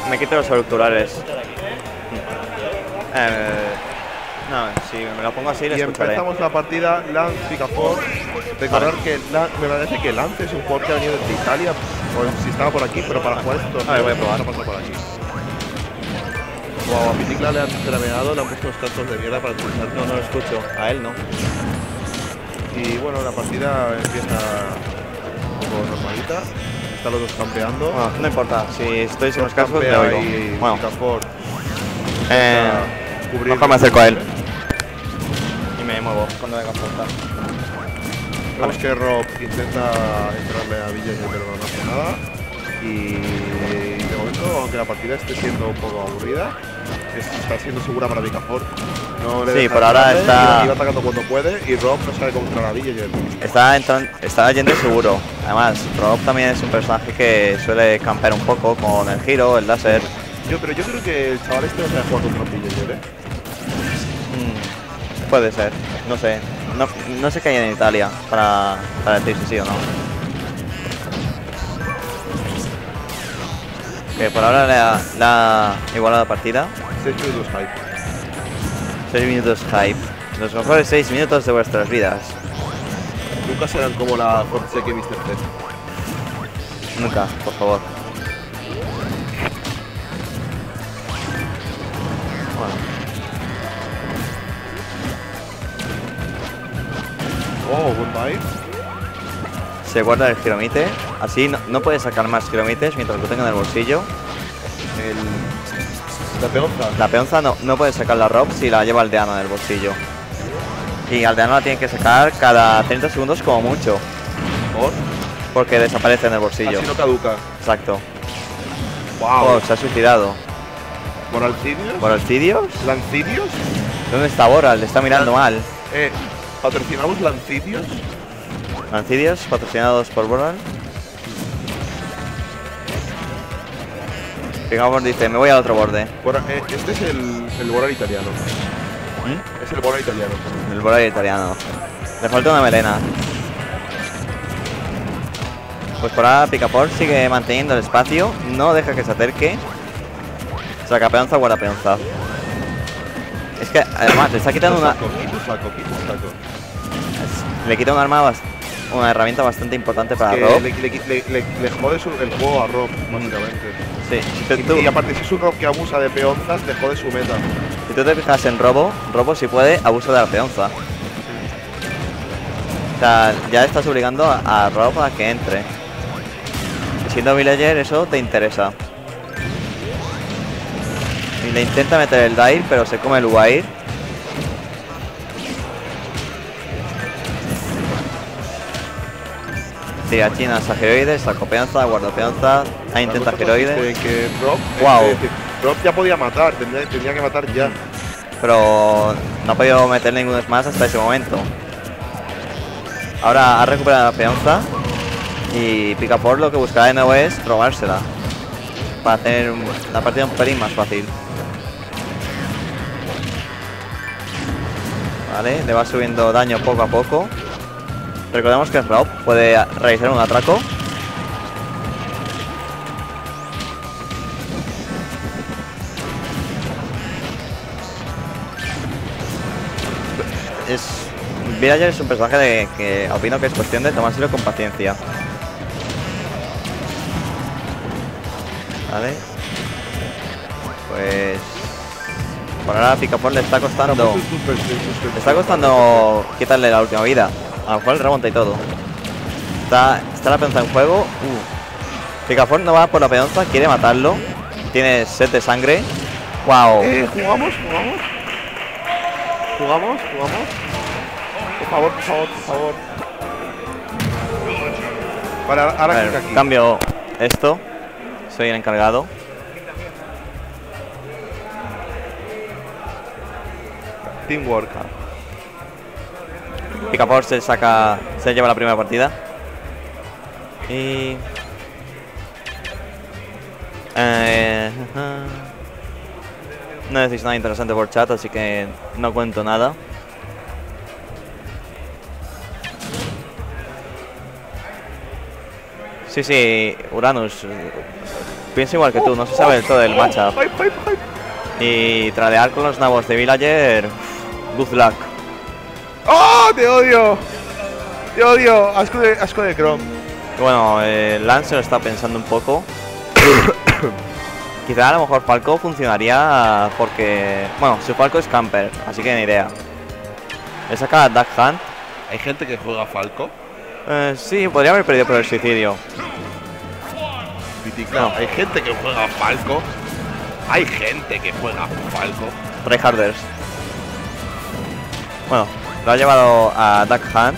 me quito los auriculares. No, si me lo pongo así, le Y escucharé. empezamos la partida Lance Picafort. Recordar que me parece que Lance es un jugador que ha venido desde Italia, o si estaba por aquí, pero para jugar esto. A ver, voy a probar. No pasa por aquí. Wow, a Piticla le han terameado, le han puesto los cantos de mierda para utilizar. No, no lo escucho. A él no. Y bueno, la partida empieza un poco normalita. Están los dos campeando. Bueno, no importa. Si estoy sin los cascos, me Campea oigo. y Bueno, Picafort mejor me acerco a él. Y me muevo cuando venga a saltar. Vemos que Rob intenta entrarle a Villager, pero no hace nada. Y de momento, aunque la partida esté siendo un poco aburrida, está siendo segura para Picafort. No le Sí, deja por ahora entrarle, está- iba atacando cuando puede y Rob no sabe cómo entrar a Villager. Está yendo seguro. Además, Rob también es un personaje que suele campear un poco con el giro, el láser. Pero yo creo que el chaval este no sabe jugar contra Villager, ¿eh? Puede ser, no sé. No sé qué hay en Italia para decir si sí o no. Que por ahora la igualado la partida. 6 minutos hype. 6 minutos hype. Los mejores 6 minutos de vuestras vidas. Nunca serán como la Force que viste usted. Nunca, por favor. Oh, goodbye. Se guarda el giromite. Así no puede sacar más giromites mientras lo tenga en el bolsillo. La peonza. La peonza no puede sacar la Rob si la lleva aldeano en el bolsillo. Y aldeano la tiene que sacar cada 30 segundos como mucho. ¿Por? Porque desaparece en el bolsillo. Así no caduca. Exacto. Wow. Oh, se ha suicidado. ¿Moralcidios? ¿Boralcidios? ¿Lancidios? ¿Dónde está Boral? Le está mirando mal. ¿Patrocinamos Lancidios? Lancidios patrocinados por Boral. Digamos, dice, me voy al otro borde. Este es el Boral italiano. Es el Boral italiano. El Boral italiano. Le falta una melena. Pues por ahora Picafort sigue manteniendo el espacio. No deja que se acerque. Saca peonza, guarda peonza. Es que además le está quitando una... Quito saco. Le quita un arma, una herramienta bastante importante para Que Rob. le jode el juego a Rob, básicamente. Sí, Y aparte, si es un Rob que abusa de peonzas, le jode su meta. si tú te fijas en Robo si puede, abuso de la peonza. O sea, ya estás obligando a Rob a que entre. Y siendo villager, eso te interesa. Y le intenta meter el Dair, pero se come el Uair. Tira China, Sageroides, saco peonza, guardo peonza, ahí intenta Geroides. Que Rob, Wow. Rob ya podía matar, tendría que matar ya. Pero no ha podido meter ningún smash hasta ese momento. Ahora ha recuperado la peonza y Picafort lo que buscará de nuevo es robársela para hacer la partida un pelín más fácil. Vale, le va subiendo daño poco a poco. Recordemos que Rob puede realizar un atraco. Villager es un personaje que opino que es cuestión de tomárselo con paciencia. Vale. Pues... por ahora a Picafort le está costando... Le está costando quitarle la última vida. A lo mejor le remonta y todo. Está la peonza en juego. Picafort no va por la peonza, quiere matarlo. Tiene sed de sangre. Wow. ¿Jugamos? Por favor. Vale, ahora A ver, clic aquí. cambio esto. Soy el encargado. Teamwork. Picafort se lleva la primera partida. Y... no decís nada interesante por chat, así que no cuento nada. Sí, Uranus. pienso igual que tú, no se sabe del todo del matchup. Y tradear con los nabos de Villager, good luck. ¡Oh! ¡Te odio! ¡Te odio! Asco de Chrome. Y bueno, Lance lo está pensando un poco. Quizá a lo mejor Falco funcionaría porque... Bueno, su Falco es camper, así que ni idea. Le saca a Duck Hunt. ¿Hay gente que juega Falco? Sí, podría haber perdido por el suicidio. No. ¿Hay gente que juega Falco? Hay gente que juega Falco. Tryharders. Bueno, lo ha llevado a Duck Hunt.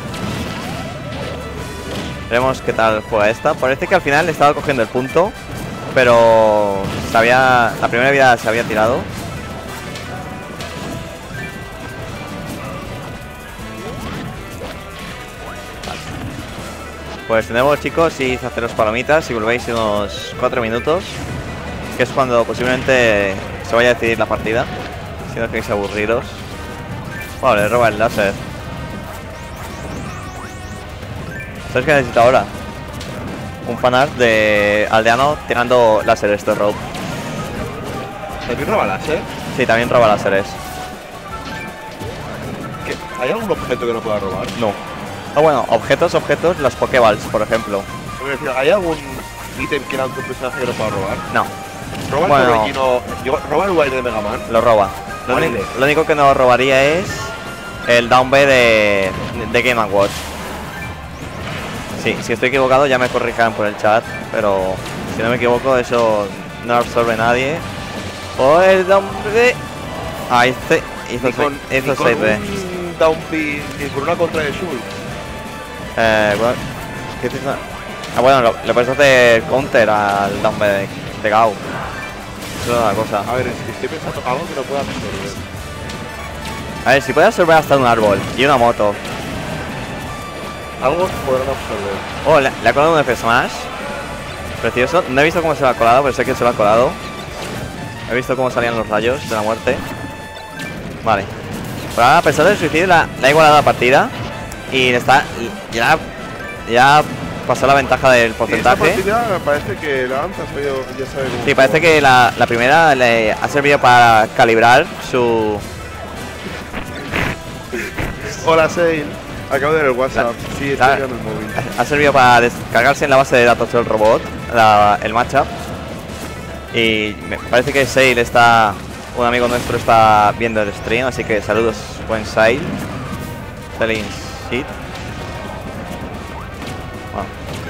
Veremos qué tal juega esta. Parece que al final le estaba cogiendo el punto, pero la primera vida se había tirado. Pues tenemos, chicos, y haceros palomitas si volvéis en unos 4 minutos, que es cuando posiblemente se vaya a decidir la partida, si no queréis aburriros. Bueno, le roba el láser. ¿Sabes qué necesito ahora? Un fanart de aldeano tirando láseres de rope. ¿También roba láser? Sí, también roba láseres. ¿Hay algún objeto que no pueda robar? No. Ah, bueno, objetos, las Pokéballs, por ejemplo. ¿Hay algún ítem que lance un personaje que no pueda robar? No. ¿Roba Bueno, el Torbellino? ¿Roba el Wire de Mega Man? Lo roba. Lo único que no robaría es el Down B de Game & Watch. Sí, si estoy equivocado ya me corrijan por el chat, pero si no me equivoco eso no lo absorbe nadie. O el Down B... Ah, este hizo 6B. Down B y con una contra de Shul. Bueno, ¿qué dices? Ah, bueno, le puedes hacer counter al Down B de Gau. Eso es una cosa. A ver, es que estoy pensando algo que no pueda absorber. A ver, si puede absorber hasta un árbol y una moto. Algo podrán absorber. Oh, le ha colado un F-Smash. Precioso. No he visto cómo se lo ha colado, pero sé que se lo ha colado. He visto cómo salían los rayos de la muerte. Vale. Pero ahora, a pesar del suicidio, la ha igualado la partida. Y está. Ya pasó la ventaja del porcentaje. Esta partida parece que la Lance ya sabe cómo. Sí, parece que la primera le ha servido para calibrar su. Hola, Sail. Acabo de ver el WhatsApp. Sí, estoy mirando el móvil. Ha servido para descargarse en la base de datos del robot el matchup. Y me parece que Sail está. Un amigo nuestro está viendo el stream, así que saludos, buen Sail. Selling shit. Bueno.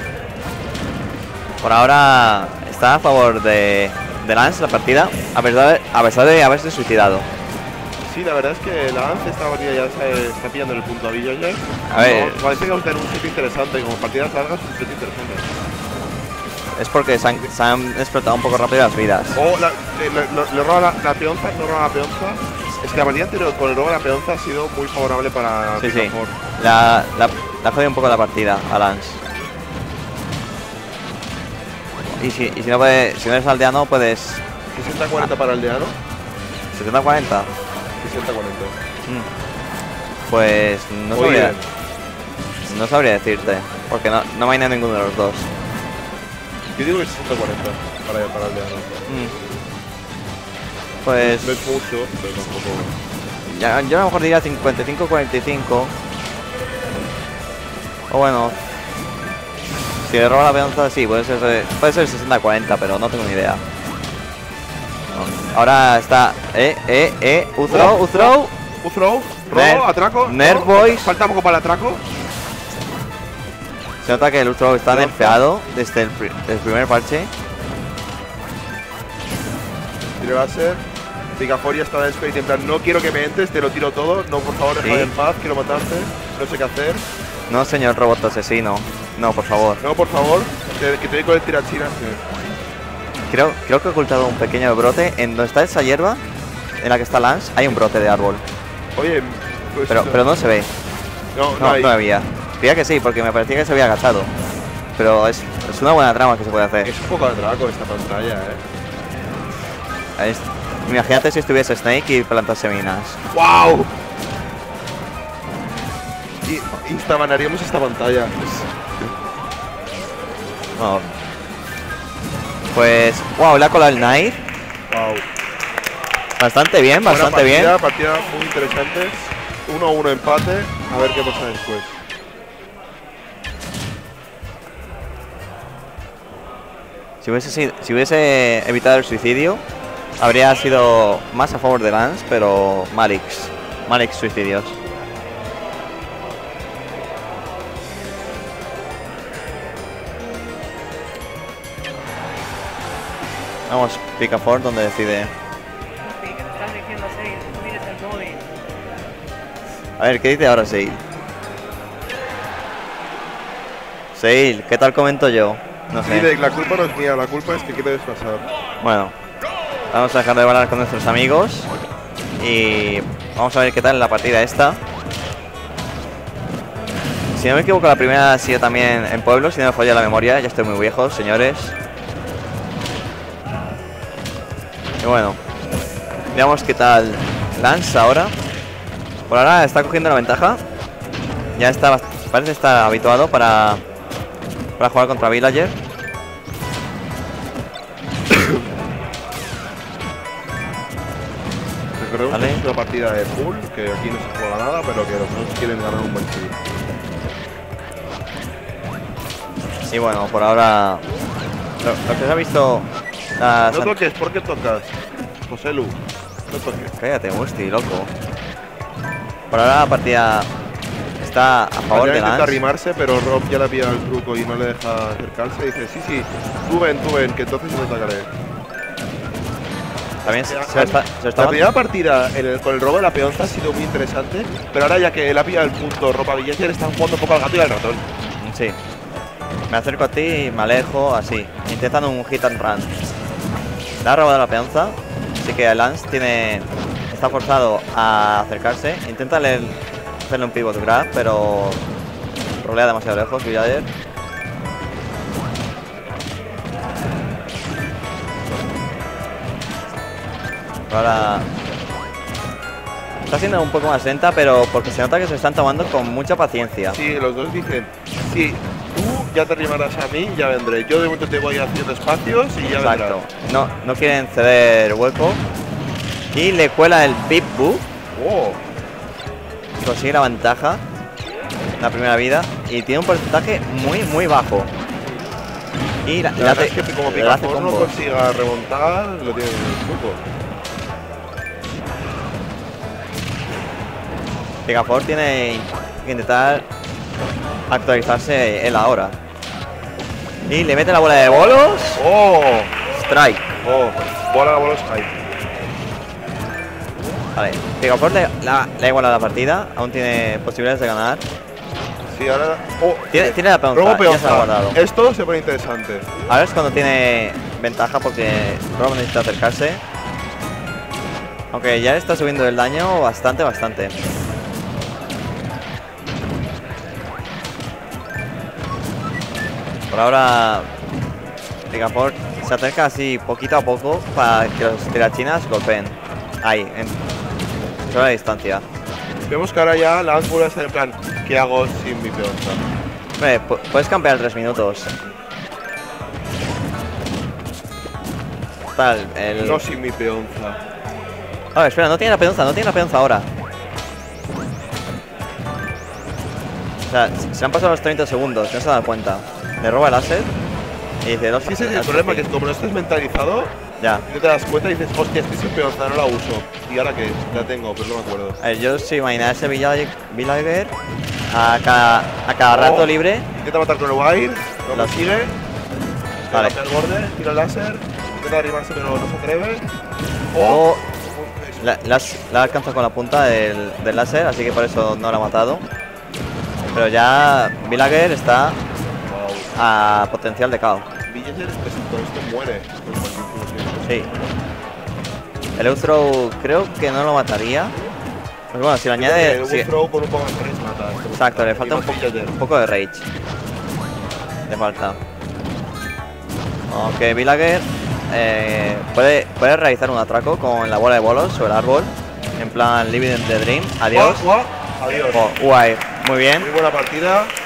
Por ahora está a favor de Lance la partida, a pesar de haberse suicidado. Sí, la verdad es que la Lance esta partida ya está pillando el punto a Villager. A ver. Parece que va a tener un set interesante, como partidas largas, un set interesante. Es porque se han explotado un poco rápido las vidas. O le roba la peonza, no roba la peonza. Es que la partida anterior con el robo de la peonza ha sido muy favorable para Sí, sí. Picafort. La ha jodido un poco la partida a Lance. Y si no eres aldeano, puedes. 60-40 para el aldeano. 70-40. 60-40. Pues no Muy sabría. bien. No sabría decirte. Porque no me ha ninguno de los dos. Yo digo que 60-40 para el aldeano. Pues. No es mucho, pero tampoco. Yo a lo mejor diría 55-45. O bueno. Si le roba la peonza, sí, puede ser 60-40, pero no tengo ni idea. Ahora está. Uthrow. Uthrow, robo, atraco. Nerf Boys. Falta poco para el atraco. Se nota que el Uthrow está nerfeado desde el primer parche. Tiro láser. Picafort ya está en el en plan, no quiero que me entres, te lo tiro todo. No, por favor, déjame en paz, quiero matarte. No sé qué hacer. No, señor robot asesino. No, por favor. No, por favor, que te doy con el tirachinas. Creo que he ocultado un pequeño brote. En donde está esa hierba, en la que está Lance, hay un brote de árbol. Oye, pues pero no se ve. No había. Creía que sí, porque me parecía que se había agachado. Pero es una buena trama que se puede hacer. Es un poco atraco esta pantalla, Imagínate si estuviese Snake y plantase minas. ¡Wow! Instabanaríamos esta pantalla. No. Pues, wow, le ha colado el Knight. Wow. Bastante bien, bastante bien. Partida muy interesante. 1-1 empate. A ver qué pasa después. Si hubiese evitado el suicidio, habría sido más a favor de Lance, pero Malix suicidios. Vamos, Picafort, donde decide. A ver, ¿qué dice ahora Seil? Seil, ¿qué tal comento yo? No sé. Sí, la culpa no es mía, la culpa es que quiere desfasar. Bueno, vamos a dejar de hablar con nuestros amigos y vamos a ver qué tal la partida esta. Si no me equivoco, la primera ha sido también en pueblo, si no me falla la memoria. Ya estoy muy viejo, señores. Y bueno, veamos qué tal Lance ahora. Por ahora está cogiendo la ventaja. Ya está, parece estar habituado para jugar contra Villager. Recordemos que es una partida de pool, que aquí no se juega nada, pero que los dos quieren ganar un buen pool. Y bueno, por ahora lo que se ha visto. No toques, ¿por qué tocas? José Lu, no toques. Cállate, Musti, loco. Por ahora la partida está a favor de Lance. Intenta arrimarse, pero Rob ya le ha pillado el truco y no le deja acercarse. Dice, sí, tú ven, que entonces no te atacaré. También se está la primera partida con el robo de la peonza ha sido muy interesante, pero ahora ya que él ha pillado el punto Ropa Villager, están jugando un poco al gato y al ratón. Sí. Me acerco a ti y me alejo así, intentando un hit and run. Le ha robado la peonza, así que Lance está forzado a acercarse. Intenta hacerle un pivot grab, pero rolea demasiado lejos Villager. Ahora está siendo un poco más lenta, pero porque se nota que se están tomando con mucha paciencia. Sí, los dos dicen, sí, tú ya te arrimarás a mí, ya vendré. Yo de momento te voy haciendo espacios y ya vendrás. Exacto. No quieren ceder hueco. Y le cuela el Bip Boo. Oh. Consigue la ventaja. La primera vida. Y tiene un porcentaje muy bajo. Y la verdad es que como Picafort no consiga remontar, lo tiene en el truco. Picafort tiene que intentar actualizarse él ahora. Y le mete la bola de bolos. ¡Oh! Strike. ¡Oh! Bola de bolos strike. Vale, Picafort le ha igualado la partida. Aún tiene posibilidades de ganar. Sí, ahora... Oh, tiene la peonza, ya se la ha guardado. Esto se pone interesante. Ahora es cuando tiene ventaja porque Rob necesita acercarse. Aunque ya le está subiendo el daño bastante. Por ahora Picafort se acerca así poquito a poco para que los tirachinas golpeen. Ahí, sobre la distancia. Vemos que ahora ya Lance vuelve a estar en plan, ¿qué hago sin mi peonza? Hombre, puedes campear 3 minutos. Tal, No sin mi peonza. A ver, espera, no tiene la peonza ahora. O sea, se han pasado los 30 segundos, no se ha dado cuenta. Le roba el asset y dice, no sé. Sí, el problema que como no estás mentalizado, ya. No te das cuenta y dices, hostia, estoy sin peonza, no la uso. ¿Y ahora qué? La tengo, pero no me acuerdo. A ver, yo sí imaginaba ese Villager a cada rato libre. Intenta matar con el wire, no lo sigue. Vale. El borde, tira el láser, intenta arrimarse pero no se atreve. Oh. La alcanza con la punta del láser, así que por eso no la ha matado. Pero ya Villager está a potencial de KO. Villager con esto muere. Sí. El Euthrow creo que no lo mataría. Pues bueno, si lo añade... El Euthrow con un poco de rage mata. Exacto, le falta un poco de rage. Le falta. Aunque Villager puede realizar un atraco con la bola de bolos sobre el árbol. En plan Living the Dream. Adiós. Adiós. Guay. Muy bien. Muy buena partida.